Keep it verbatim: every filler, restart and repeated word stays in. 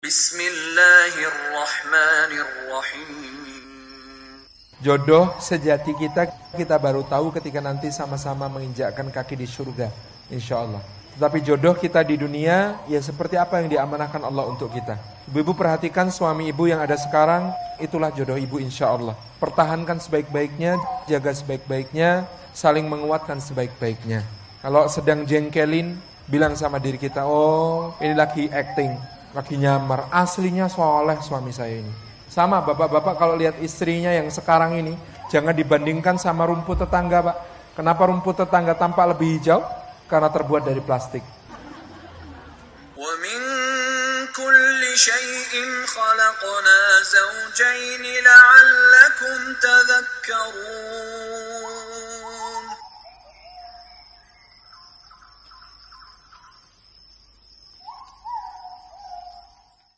Bismillahirrahmanirrahim. Jodoh sejati kita, kita baru tahu ketika nanti sama-sama menginjakkan kaki di surga, insya Allah. Tetapi jodoh kita di dunia, ya seperti apa yang diamanahkan Allah untuk kita. Ibu-ibu perhatikan suami ibu yang ada sekarang, itulah jodoh ibu insya Allah. Pertahankan sebaik-baiknya, jaga sebaik-baiknya, saling menguatkan sebaik-baiknya. Kalau sedang jengkelin, bilang sama diri kita, oh ini lagi acting, lagi nyamar, aslinya soleh suami saya ini. Sama bapak-bapak kalau lihat istrinya yang sekarang ini, jangan dibandingkan sama rumput tetangga, Pak. Kenapa rumput tetangga tampak lebih hijau? Karena terbuat dari plastik. Wa min kulli syai'in khalaqna zawjayn la'allakum tadhakkarun.